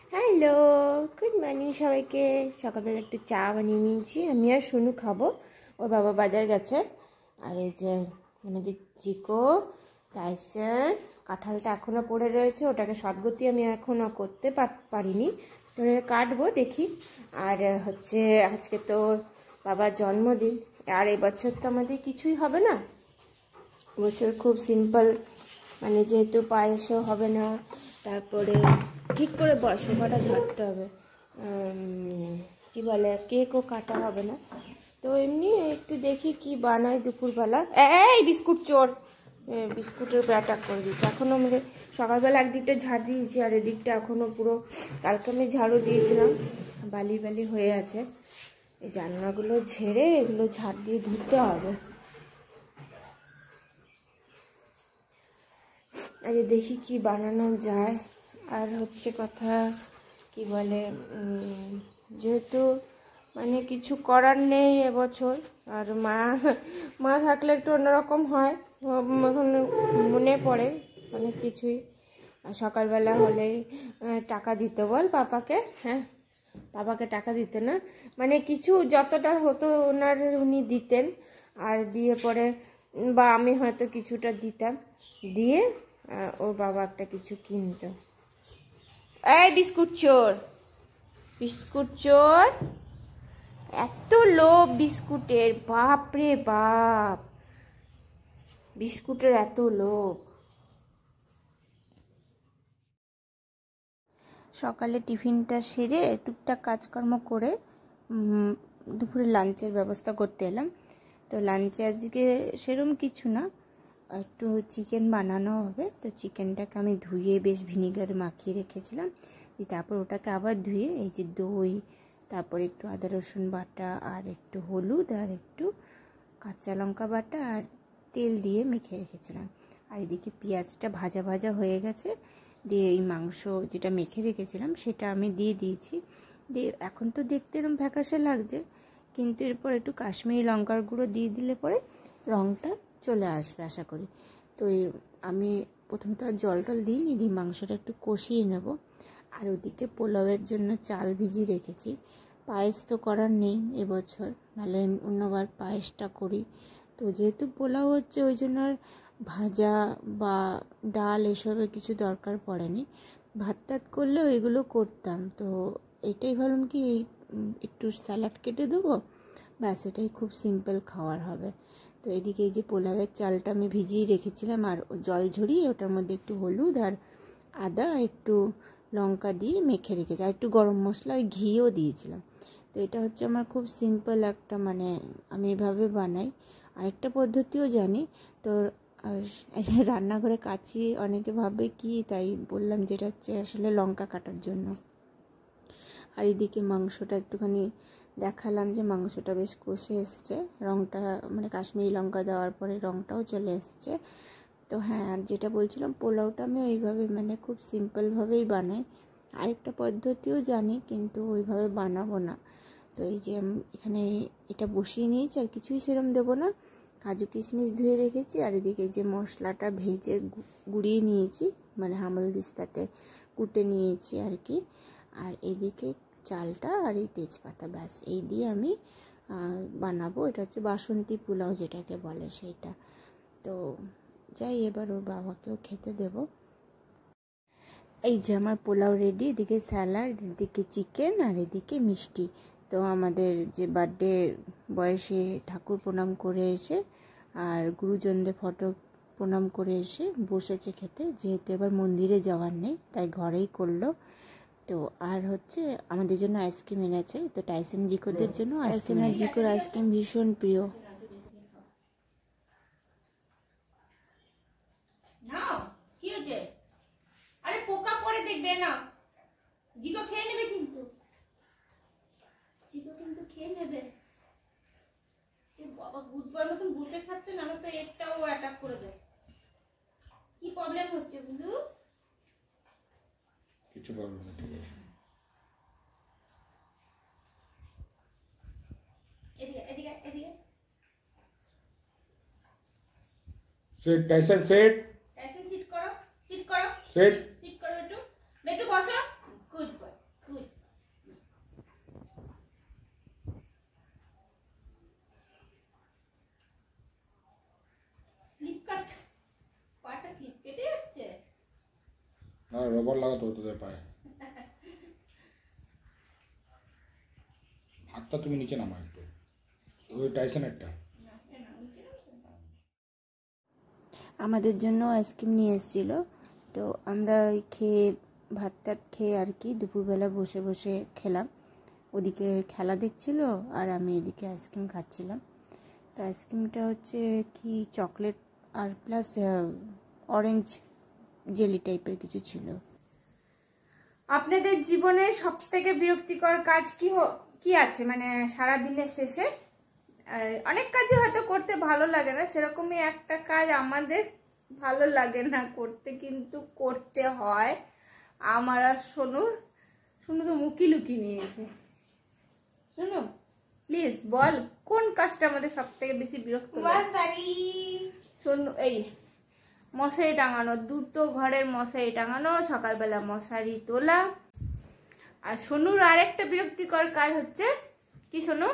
Hello, good morning সবাইকে। সকালবেলা একটু চা বানিয়ে নিয়েছি, আমি আর সোনু খাবো। ওর বাবা বাজার গেছে। আর এই যে আমাদের চিকো, টাইসন, কাঁঠালটা এখনও পড়ে রয়েছে, ওটাকে সদগতি আমি এখনও করতে পারিনি, তো কাটবো দেখি। আর হচ্ছে আজকে তো বাবার জন্মদিন, আর এবছর তো আমাদের কিছুই হবে না, বছর খুব সিম্পল, মানে যেহেতু পায়েসও হবে না, তারপরে ঠিক করে সোফাটা ঝাড়তে হবে, কি বলে কেকও কাটা হবে না, তো এমনি একটু দেখি কি বানাই দুপুরবেলা। এই বিস্কুট চোর, বিস্কুটের অ্যাটাক করে দিচ্ছি। এখনও আমাদের সকালবেলা একদিকটা ঝাড় দিয়েছি, আর এদিকটা এখনও পুরো, কালকে আমি ঝাড়ু দিয়েছিলাম, বালি বালি হয়ে আছে। এই জানলাগুলো ঝেড়ে এগুলো ঝাড় দিয়ে ধুতে হবে। আগে দেখি কি বানানো যায়। আর হচ্ছে কথা কি বলে, যেহেতু মানে কিছু করার নেই এবছর, আর মা থাকলে একটু অন্যরকম হয়, এখন মনে পড়ে অনেক কিছুই। আর সকালবেলা হলেই টাকা দিতে বল পাপাকে, হ্যাঁ পাপাকে টাকা দিতে না, মানে কিছু যতটা হতো উনি দিতেন, আর দিয়ে পরে বা আমি হয়তো কিছুটা দিতাম, দিয়ে ওর বাবা একটা কিছু কিনত। এই বিস্কুট চোর, বিস্কুট চোর, এত লোভ বিস্কুটের, বাপ রে বাপ, বিস্কুটের এত লোভ। সকালে টিফিনটা সেরে টুকটাক কাজকর্ম করে দুপুরে লাঞ্চের ব্যবস্থা করতে এলাম। তো লাঞ্চে আজকে সেরকম কিছু না, একটু চিকেন বানানো হবে। তো চিকেনটাকে আমি ধুয়ে বেশ ভিনিগারে মাখিয়ে রেখেছিলাম, তারপর ওটাকে আবার ধুয়ে এই যে দই, তারপর একটু আদা রসুন বাটা, আর একটু হলুদ, আর একটু কাঁচা লঙ্কা বাটা, আর তেল দিয়ে মেখে রেখেছিলাম। আর এদিকে পেঁয়াজটা ভাজা ভাজা হয়ে গেছে, দিয়ে এই মাংস যেটা মেখে রেখেছিলাম সেটা আমি দিয়ে দিয়েছি। দিয়ে এখন তো দেখতে এরকম ফ্যাকাশে লাগছে, কিন্তু এরপর একটু কাশ্মীরি লঙ্কার গুঁড়ো দিয়ে দিলে পরে রঙটা চলে আসবে আশা করি। তো আমি প্রথমে তো আর জল টল দিইনি, দিয়ে মাংসটা একটু কষিয়ে নেব। আর ওদিকে পোলাওয়ের জন্য চাল ভিজিয়ে রেখেছি। পায়েস তো করার নেই এবছর, নাহলে অন্যবার পায়েসটা করি। তো যেহেতু পোলাও হচ্ছে ওই জন্য আর ভাজা বা ডাল এসবের কিছু দরকার পড়েনি। ভাত টাত করলেও এগুলো করতাম, তো এটাই ভাবলাম কি এই একটু স্যালাড কেটে দেবো, ব্যাস এটাই খুব সিম্পল খাওয়ার হবে। তো এদিকে এই যে পোলাওয়ের চালটা আমি ভিজিয়ে রেখেছিলাম, আর জল ঝরিয়ে ওটার মধ্যে একটু হলুদ আর আদা একটু লঙ্কা দিয়ে মেখে রেখেছি, আর একটু গরম মশলা আর ঘিও দিয়েছিলাম। তো এটা হচ্ছে আমার খুব সিম্পল একটা, মানে আমি এভাবে বানাই। আরেকটা পদ্ধতিও জানি, তো রান্নাঘরে কাছি অনেকে ভাবে কি, তাই বললাম যেটা হচ্ছে আসলে লঙ্কা কাটার জন্য। আর এদিকে মাংসটা একটুখানি দেখালাম যে মাংসটা বেশ কষে এসছে, রঙটা মানে কাশ্মীরি লঙ্কা দেওয়ার পরে রঙটাও চলে এসছে। তো হ্যাঁ, আর যেটা বলছিলাম পোলাওটা আমি ওইভাবে মানে খুব সিম্পলভাবেই বানাই। আরেকটা পদ্ধতিও জানি, কিন্তু ওইভাবে বানাবো না। তো এই যে এখানে এটা বসিয়ে নিয়েছি, আর কিছুই সেরম দেবো না, কাজু কিশমিশ ধুয়ে রেখেছি, আর এদিকে যে মশলাটা ভেজে গুঁড়িয়ে নিয়েছি, মানে হামালদিস্তাতে কুটে নিয়েছি আর কি। আর এদিকে চালটা আর এই তেজপাতা, ব্যাস এই দিয়ে আমি বানাবো। এটা হচ্ছে বাসন্তী পোলাও যেটাকে বলে সেইটা। তো যাই, এবার ওর বাবাকেও খেতে দেব। এই যে আমার পোলাও রেডি, এদিকে স্যালাড, এদিকে চিকেন, আর এদিকে মিষ্টি। তো আমাদের যে বার্থডে বয়সে ঠাকুর প্রণাম করে এসে আর গুরুজনদের ফটো প্রণাম করে এসে বসেছে খেতে, যেহেতু এবার মন্দিরে যাওয়ার নেই তাই ঘরেই করলো। তো আর হচ্ছে আমাদের জন্য আইসক্রিম এনেছে, তো টাইসন জিকোদের জন্য আইসক্রিম, আর জিকোর আইসক্রিম ভীষণ প্রিয়। কি হচ্ছে? আরে পোকা পড়ে দেখবে না, জিকো খেয়ে নেবে, কিন্তু জিকো কিন্তু খেয়ে নেবে। বাবা গুডবার মতন বসে খাচ্ছে, না তো একটাও অ্যাটাক করে দেয়। কি প্রবলেম হচ্ছে বুলু? কিছু প্রবলেম না, ঠিক আছে। এদিকে এদিকে এদিকে sit, Tyson sit, Tyson sit করো, সিট করো, সিট সিট করো, একটু একটু বসো, গুড বয়। রবার লাগাতো তোদের পায়ে। হাতটা তুমি নিচে নামা একটু, ওই টাইসনেরটা। আমাদের জন্য আইসক্রিম নিয়ে এসেছিল, তো আমরা ওই খেয়ে ভাত টাত খেয়ে আর কি দুপুরবেলা বসে বসে খেলাম। ওদিকে খেলা দেখছিল আর আমি এদিকে আইসক্রিম খাচ্ছিলাম। তো আইসক্রিমটা হচ্ছে কি চকলেট আর প্লাস অরেঞ্জ জেলি টাইপের কিছু ছিল। আপনাদের জীবনে সবথেকে বিরক্তিকর কাজ কি আছে, মানে সারা দিনের শেষে? অনেক কাজই হয়তো করতে ভালো লাগে না, সেরকমই একটা কাজ আমাদের ভালো লাগে না করতে, কিন্তু করতে হয়। আমার আর সোনু তো মুখি লুকিয়ে নিয়েছে। শোনো প্লিজ বল, কোন কাজটা আমাদের সব থেকে বেশি বিরক্ত লাগে? শোনো, এই মশারি টাঙানো, দুটো ঘরের মশারি টাঙানো, সকালবেলা মশারি তোলা। আর সোনুর আরেকটা বিরক্তিকর কাজ হচ্ছে কি শোনো,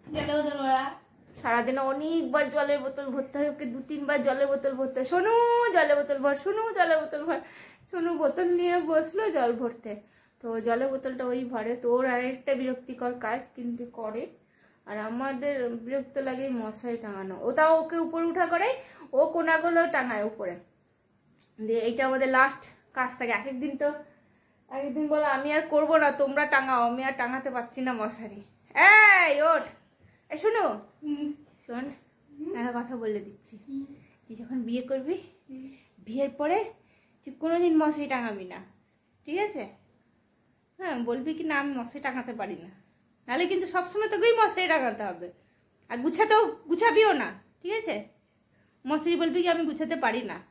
সারাদিনে অনেকবার জলের বোতল ভরতে হয় ওকে, 2-3 বার জলের বোতল ভরতে হয়। সোনু জলের বোতল ভর, সোনু জলের বোতল ভর। সোনু বোতল নিয়ে বসলো জল ভরতে, তো জলের বোতলটা ওই ভরে। তো ওর আরেকটা বিরক্তিকর কাজ কিন্তু করে। আর আমাদের বিরক্ত লাগে মশারি টাঙানো, ওটাও ওকে উপরে উঠা করে, ও কোনাগুলো টাঙায় উপরে দিয়ে। এইটা আমাদের লাস্ট কাজ থাকে। একদিন বলো আমি আর করবো না, তোমরা টাঙাও, আমি আর টাঙাতে পারছি না মশারি। এই ওঠ, এই শোনো, শোন একটা কথা বলে দিচ্ছি, তুই যখন বিয়ে করবি, বিয়ের পরে তুই কোনোদিন মশারি টাঙাবি না, ঠিক আছে? হ্যাঁ, বলবি কি না আমি মশারি টাঙাতে পারি না, নাহলে কিন্তু সবসময় তোকেই মশারি টাঙাতে হবে। আর গুছাবিও না, ঠিক আছে? মশারি বলবি কি আমি গুছাতে পারি না,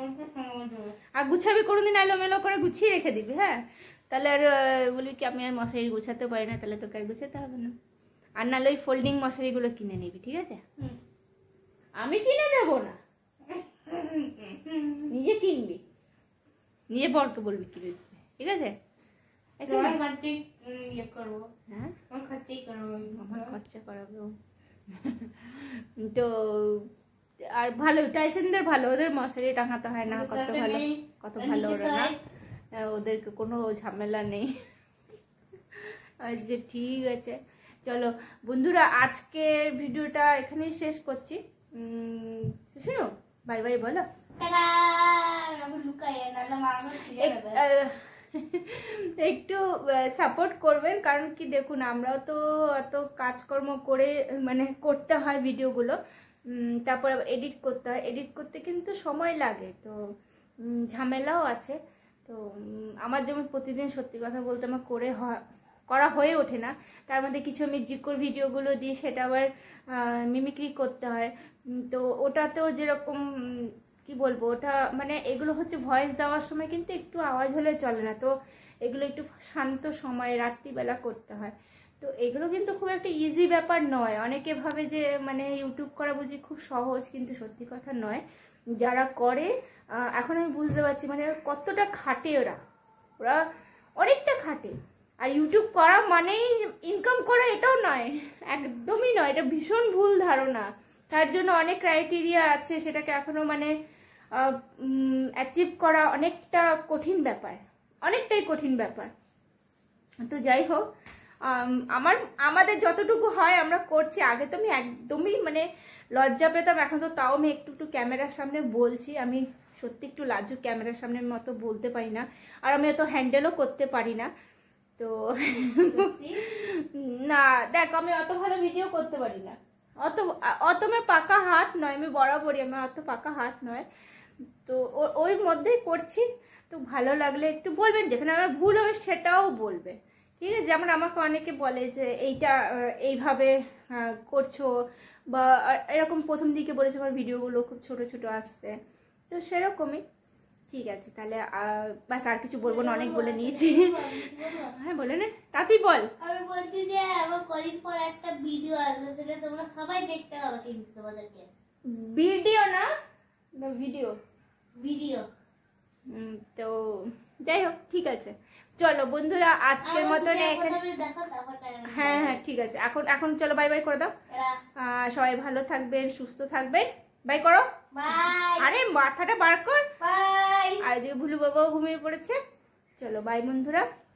আর গুছাবি কোনোদিন এলোমেলো করে গুছিয়ে রেখে দিবি। হ্যাঁ, তাহলে আর বলবি কি আমি আর মশারি গুছাতে পারি না, তাহলে তোকে আর গুছাতে হবে না। আর নাহলে ওই ফোল্ডিং মশারিগুলো কিনে নিবি, ঠিক আছে? আমি কিনে দেবো না, নিজে কিনবি, নিজে বরকে বলবি কিনে দিতে, ঠিক আছে? খরচা করাবো তো। আর ভালো টাইসনদের ভালো, ওদের মশারি টাঙাতে হয় না, কত ভালো ওরা না, ওদেরকে কোনো ঝামেলা নেই। আচ্ছা ঠিক আছে, চলো বন্ধুরা আজকের ভিডিওটা এখানেই শেষ করছি। শুনো বাই বাই বলো। একটু সাপোর্ট করবেন, কারণ কি দেখুন আমরাও তো এত কাজকর্ম করে মানে করতে হয় ভিডিওগুলো, তারপর এডিট করতে হয়, এডিট করতে কিন্তু সময় লাগে, তো ঝামেলাও আছে। তো আমার যেমন প্রতিদিন সত্যি কথা বলতে আমার করা হয়ে ওঠে না, তার মধ্যে কিছু আমি জিকোর ভিডিওগুলো দিই, সেটা আবার মিমিক্রি করতে হয়। তো ওটাতেও যেরকম কি বলবো, ওটা মানে এগুলো হচ্ছে ভয়েস দেওয়ার সময় কিন্তু একটু আওয়াজ হলে চলে না, তো এগুলো একটু শান্ত সময়ে রাত্রিবেলা করতে হয়। তো এগুলো কিন্তু খুব একটা ইজি ব্যাপার নয়। অনেকে ভাবে যে মানে ইউটিউব করা বুঝি খুব সহজ, কিন্তু সত্যি কথা নয়। যারা করে এখন আমি বুঝতে পারছি মানে কতটা খাটে ওরা অনেকটা খাটে। আর ইউটিউব করা মানেই ইনকাম করা এটাও নয়, একদমই নয়, এটা ভীষণ ভুল ধারণা। তার জন্য অনেক ক্রাইটেরিয়া আছে, সেটাকে এখনো মানে অ্যাচিভ করা অনেকটা কঠিন ব্যাপার, অনেকটাই কঠিন ব্যাপার। তো যাই হোক, আমাদের যতটুকু হয় আমরা করছি। আগে তো আমি একদমই মানে লজ্জা পেতাম, এখন তো তাও আমি একটু ক্যামেরার সামনে বলছি। আমি সত্যি একটু লাজুক, ক্যামেরার সামনে মতো বলতে পারি না, আর আমি অত হ্যান্ডেলও করতে পারি না। তো না দেখ, আমি অত ভালো ভিডিও করতে পারি না, অত আমার পাকা হাত নয়, আমি বরাবরই আমার অত পাকা হাত নয়। তো ওই মধ্যেই করছি। তো ভালো লাগলে একটু বলবেন, যেখানে আমার ভুল হবে সেটাও বলবে, ঠিক আছে? যেমন আমাকে অনেকে বলে যে এইটা এইভাবে করছো, বা এরকম প্রথম দিকে বলেছে আমার ভিডিওগুলো খুব ছোট ছোট আসছে, তো সেরকমই। ঠিক আছে তাহলে, বাস আর কিছু বলবো না, অনেক বলে নিয়েছি। হ্যাঁ বলে না, তাতেই বল। আমি বলছি যে আমার কদিন পর একটা ভিডিও আসবে, সেটা তোমরা সবাই দেখতে হবে কিন্তু তোমাদেরকে। ভিডিও না, ভিডিও। তো যাই হোক, ঠিক আছে চলো বন্ধুরা আজকের মতন এখানে। হ্যাঁ হ্যাঁ ঠিক আছে, এখন চলো বাই বাই করে দাও। সবাই ভালো থাকবেন, সুস্থ থাকবেন, বাই করো। আরে মাথাটা বার কর। আর এদিকে ভুলু বাবাও ঘুমিয়ে পড়েছে। চলো বাই বন্ধুরা।